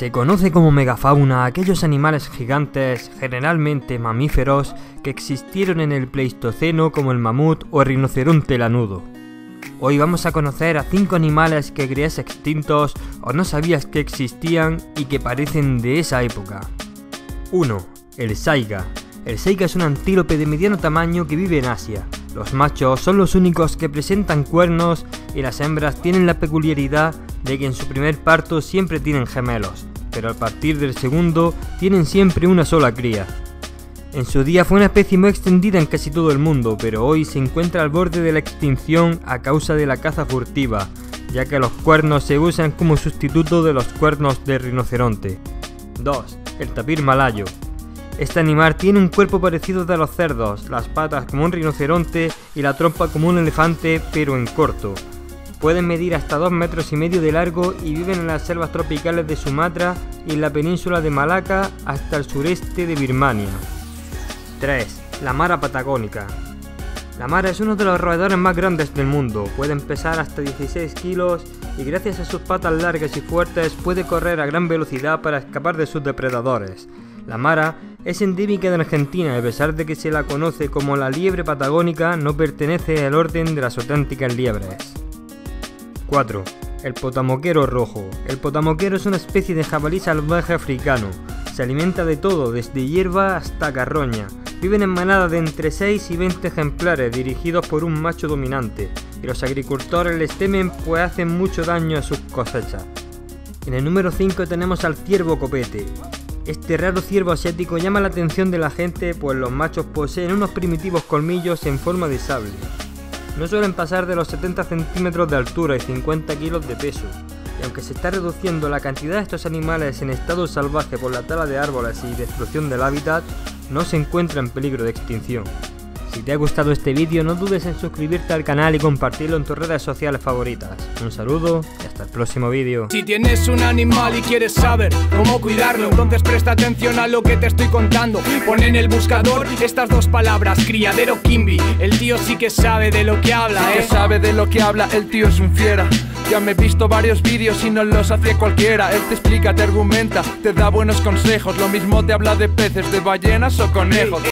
Se conoce como megafauna a aquellos animales gigantes, generalmente mamíferos, que existieron en el Pleistoceno como el mamut o el rinoceronte lanudo. Hoy vamos a conocer a 5 animales que creías extintos o no sabías que existían y que parecen de esa época. 1. El saiga. El saiga es un antílope de mediano tamaño que vive en Asia. Los machos son los únicos que presentan cuernos y las hembras tienen la peculiaridad de que en su primer parto siempre tienen gemelos, pero a partir del segundo tienen siempre una sola cría. En su día fue una especie muy extendida en casi todo el mundo, pero hoy se encuentra al borde de la extinción a causa de la caza furtiva, ya que los cuernos se usan como sustituto de los cuernos del rinoceronte. 2. El tapir malayo. Este animal tiene un cuerpo parecido al de los cerdos, las patas como un rinoceronte y la trompa como un elefante, pero en corto. Pueden medir hasta 2,5 metros de largo y viven en las selvas tropicales de Sumatra y en la península de Malaca hasta el sureste de Birmania. 3. La mara patagónica. La mara es uno de los roedores más grandes del mundo, pueden pesar hasta 16 kilos y gracias a sus patas largas y fuertes puede correr a gran velocidad para escapar de sus depredadores. La mara es endémica de Argentina y a pesar de que se la conoce como la liebre patagónica, no pertenece al orden de las auténticas liebres. 4. El potamoquero rojo. El potamoquero es una especie de jabalí salvaje africano. Se alimenta de todo, desde hierba hasta carroña. Viven en manadas de entre 6 y 20 ejemplares dirigidos por un macho dominante, y los agricultores les temen pues hacen mucho daño a sus cosechas. En el número 5 tenemos al ciervo copete. Este raro ciervo asiático llama la atención de la gente pues los machos poseen unos primitivos colmillos en forma de sable. No suelen pasar de los 70 centímetros de altura y 50 kilos de peso, y aunque se está reduciendo la cantidad de estos animales en estado salvaje por la tala de árboles y destrucción del hábitat, no se encuentra en peligro de extinción. Si te ha gustado este vídeo no dudes en suscribirte al canal y compartirlo en tus redes sociales favoritas. Un saludo y hasta el próximo vídeo. Si tienes un animal y quieres saber cómo cuidarlo, entonces presta atención a lo que te estoy contando. Pon en el buscador estas 2 palabras, criadero Kimby. El tío sí que sabe de lo que habla, que sabe de lo que habla, el tío es un fiera. Ya me he visto varios vídeos y no los hace cualquiera. Él te explica, te argumenta, te da buenos consejos. Lo mismo te habla de peces, de ballenas o conejos.